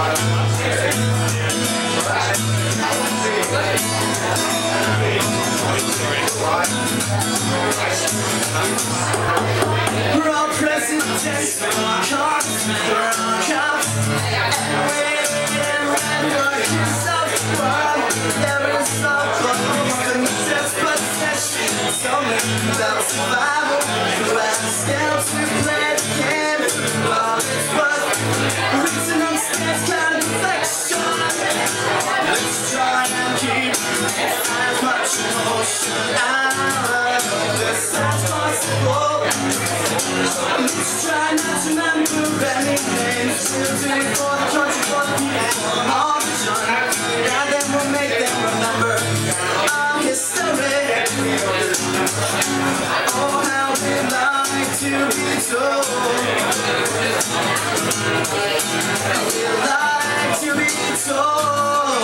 We're all presidents, we're all cops, we're all cops. And we're yourself the world. There is no just possession. It's only about survival. Who has the skill to play the game? All it's worth. Reason on stage, kind of perfection. Let's try and keep as much emotion out of this as possible. Let's try not to remember any names. We'll do it for the country, for the people, and all the joy. And then we'll make them remember our history. Oh, how we like to be told. We like to be told.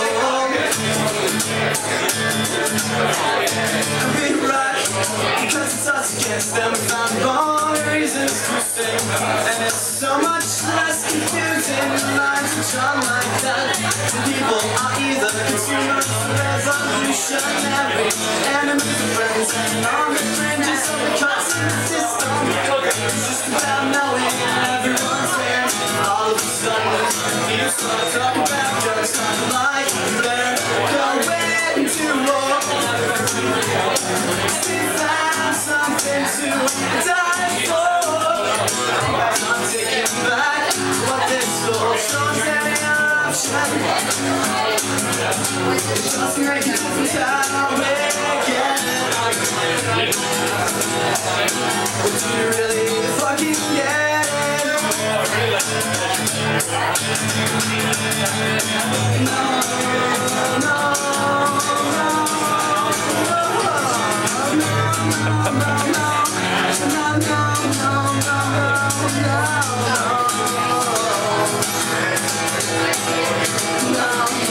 And we rock because it's us against them. We found wrong reasons to sing, and it's so much less confusing. Lines which are like that. Some people are either consumers or revolutionary, enemies or friends, and on the fringes of the constant system. It's just about knowing everyone's there. All of a sudden, you start talking about drugs, not like they're going to war. We found something to die for. I'm taking back what they stole. So standing up, just make it different how we get it. Do you really fucking get it? No, no, no.